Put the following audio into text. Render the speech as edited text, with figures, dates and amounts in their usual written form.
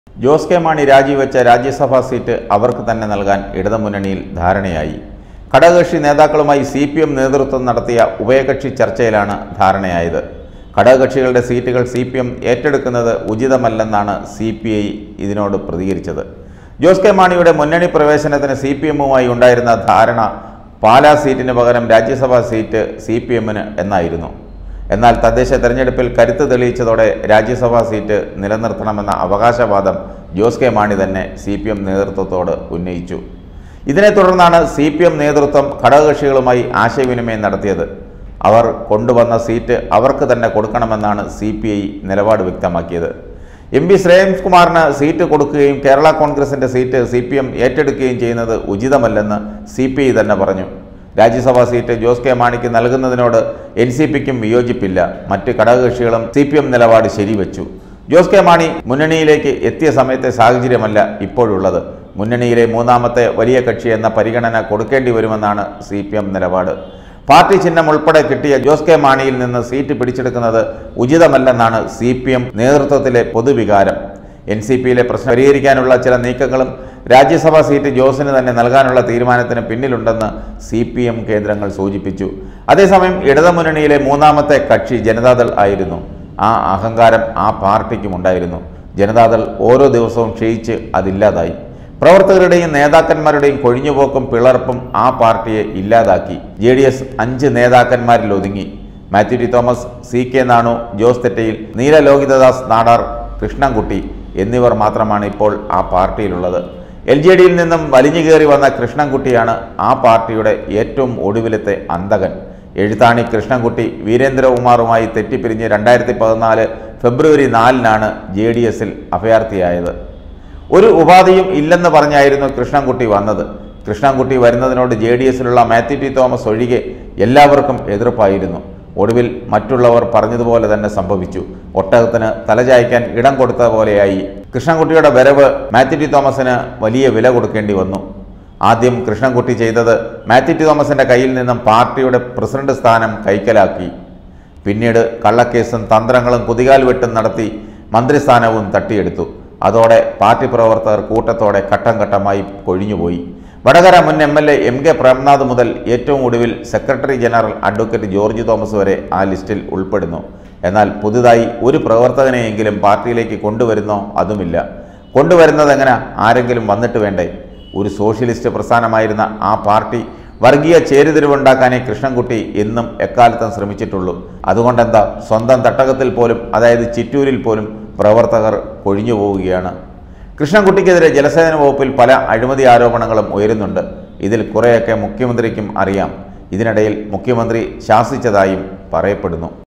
Jose K Mani രാജിവെച്ച രാജ്യസഭാ seat അവർക്ക് തന്നെ നൽകാൻ ഇടതുമുന്നണിയിൽ ധാരണയായി. ഘടകകക്ഷി നേതാക്കളുമായി CPM നേതൃത്വം നടത്തിയ ഉഭയകക്ഷി ചർച്ചയിലാണ് ധാരണയായത്. ഘടകകക്ഷികളുടെ സീറ്റുകൾ CPM ഏറ്റെടുക്കുന്നത് ഉചിതമല്ലെന്നാണ് CPI ഇതിനോട് പ്രതികരിച്ചത്. ജോസ് കെ മാണിയുടെ മുന്നണി പ്രവേശനത്തിന് CPMവുമായി ഉണ്ടായിരുന്ന ധാരണ പാലാ സീറ്റിന് പകരം രാജ്യസഭാ സീറ്റ് CPMന് എന്നായിരുന്നു. എന്നാൽ തദ്ദേശ തെരഞ്ഞെടുപ്പിൽ കരുത്ത് തെളിയിച്ചതോടെ രാജ്യസഭാ സീറ്റ് നിലനിർത്തണമെന്ന അവകാശവാദം ജോസ് കെ മാണി തന്നെ CPM നേതൃത്വത്തോട് ഉന്നയിച്ചു. ഇതിനെ തുടർന്നാണ് CPM നേതൃത്വം ഘടകകക്ഷികളുമായി ആശയവിനിമയം നടത്തിയത്. അവർ കൊണ്ടുവന്ന സീറ്റ് അവർക്ക് തന്നെ കൊടുക്കണമെന്നാണ് CPI നിലപാട് വ്യക്തമാക്കിയത്. MP ശ്രേയംകുമാറിന് സീറ്റ് കൊടുക്കുകയും കേരള കോൺഗ്രസിൻ്റെ സീറ്റ് CPM ഏറ്റെടുക്കുകയും ചെയ്യുന്നത് ഉചിതമല്ലെന്ന് CPI തന്നെ പറഞ്ഞു. രാജ്യസഭാ സീറ്റ് ജോസ് കെ മാണിക്ക് നൽകുന്നതിനോട് NCPക്കും വിയോജിപ്പില്ല. മറ്റ് ഘടകകക്ഷികളും CPM നിലപാട് ശരിവെച്ചു. ജോസ് കെ മാണി മുന്നണിയിലേക്ക് എത്തിയ സമയത്തെ സാഹചര്യമല്ല ഇപ്പോഴുള്ളത്. മുന്നണിയിലെ മൂന്നാമത്തെ വലിയ കക്ഷി എന്ന പരിഗണന കൊടുക്കേണ്ടി വരുമെന്നാണ് CPM നിലപാട്. പാർട്ടി ചിഹ്നം ഉൾപ്പെടെ കിട്ടിയ ജോസ് കെ മാണിയിൽ നിന്ന് സീറ്റ് പിടിച്ചെടുക്കുന്നത് ഉചിതമല്ലെന്നാണ് CPM നേതൃത്വത്തിലെ പൊതുവികാരം. NCPയിലെ പ്രശ്നം പരിഹരിക്കാനുള്ള ചില നീക്കങ്ങളും രാജ്യസഭാ സീറ്റ് ജോസിന് തന്നെ നൽകാനുള്ള തീരുമാനത്തിന് പിന്നിലുണ്ടെന്ന് CPM കേന്ദ്രങ്ങൾ സൂചിപ്പിച്ചു. അതേസമയം ഇടതുമുന്നണിയിലെ മൂന്നാമത്തെ കക്ഷി ജനതാദൾ ആയിരുന്നു. ആ അഹങ്കാരം ആ പാർട്ടിക്കുമുണ്ടായിരുന്നു. ജനതാദൾ ഓരോ ദിവസവും ക്ഷയിച്ച് അതില്ലാതായി. പ്രവർത്തകരുടെയും നേതാക്കന്മാരുടെയും കൊഴിഞ്ഞുപോക്കും പിളർപ്പും ആ പാർട്ടിയെ ഇല്ലാതാക്കി. JDS 5 നേതാക്കന്മാരിൽ ഒതുങ്ങി. മാത്യു ടി തോമസ്, CK നാണു, ജോസ് തെറ്റയിൽ, നീല ലോഹിതദാസ് നാടാർ, കൃഷ്ണൻകുട്ടി എന്നിവർ മാത്രമാണ് ഇപ്പോൾ ആ പാർട്ടിയിലുള്ളത്. LJDയിൽ നിന്നും വലിഞ്ഞു കയറി വന്ന കൃഷ്ണൻകുട്ടിയാണ് ആ പാർട്ടിയുടെ ഏറ്റവും ഒടുവിലത്തെ അന്തകൻ. എഴുത്താണി കൃഷ്ണൻകുട്ടി വീരേന്ദ്രകുമാറുമായി തെറ്റിപ്പിരിഞ്ഞ് 2014 ഫെബ്രുവരി 4-നാണ് JDSൽ അഭയാർത്ഥിയായത്. ഒരു ഉപാധിയും ഇല്ലെന്ന് പറഞ്ഞായിരുന്നു കൃഷ്ണൻകുട്ടി വന്നത്. കൃഷ്ണൻകുട്ടി വരുന്നതിനോട് JDSലുള്ള മാത്യു ടി തോമസ് ഒഴികെ എല്ലാവർക്കും എതിർപ്പായിരുന്നു. ഒടുവിൽ മറ്റുള്ളവർ പറഞ്ഞതുപോലെ തന്നെ സംഭവിച്ചു. ഒട്ടകത്തിന് തലചായ്ക്കാൻ ഇടം കൊടുത്ത പോലെയായി. കൃഷ്ണൻകുട്ടിയുടെ വരവ് മാത്യു ടി തോമസിന് വലിയ വില കൊടുക്കേണ്ടി വന്നു. ആദ്യം കൃഷ്ണൻകുട്ടി ചെയ്തത് മാത്യു ടി തോമസിൻ്റെ കയ്യിൽ നിന്നും പാർട്ടിയുടെ പ്രസിഡന്റ് സ്ഥാനം കൈക്കലാക്കി. പിന്നീട് കള്ളക്കേസും തന്ത്രങ്ങളും കുതികാൽ വെട്ടും നടത്തി മന്ത്രിസ്ഥാനവും തട്ടിയെടുത്തു. അതോടെ പാർട്ടി പ്രവർത്തകർ കൂട്ടത്തോടെ ഘട്ടം ഘട്ടമായി കൊഴിഞ്ഞുപോയി. വടകര മുൻ MLA MK പ്രേംനാഥ് മുതൽ ഏറ്റവും ഒടുവിൽ secretary general advocate George Thomas വരെ ആ ലിസ്റ്റിൽ ഉൾപ്പെടുന്നു. എന്നാൽ പുതുതായി ഒരു പ്രവർത്തകനെയെങ്കിലും പാർട്ടിയിലേക്ക് കൊണ്ടുവരുന്നോ? അതുമില്ല. കൊണ്ടുവരുന്നതെങ്ങനെ? ആരെങ്കിലും വന്നിട്ട് വേണ്ടേ? ഒരു സോഷ്യലിസ്റ്റ് പ്രസ്ഥാനമായിരുന്ന ആ പാർട്ടി വർഗീയ ചേരിതിരിവുണ്ടാക്കാനേ കൃഷ്ണൻകുട്ടി എന്നും എക്കാലത്തും ശ്രമിച്ചിട്ടുള്ളൂ. അതുകൊണ്ടെന്താ, സ്വന്തം തട്ടകത്തിൽ പോലും, അതായത് ചിറ്റൂരിൽ പോലും പ്രവർത്തകർ കൊഴിഞ്ഞു പോവുകയാണ്. കൃഷ്ണൻകുട്ടിക്കെതിരെ ജലസേചന വകുപ്പിൽ പല അഴിമതി ആരോപണങ്ങളും ഉയരുന്നുണ്ട്. ഇതിൽ കുറേയൊക്കെ മുഖ്യമന്ത്രിക്കും അറിയാം. ഇതിനിടയിൽ മുഖ്യമന്ത്രി ശാസിച്ചതായും പറയപ്പെടുന്നു.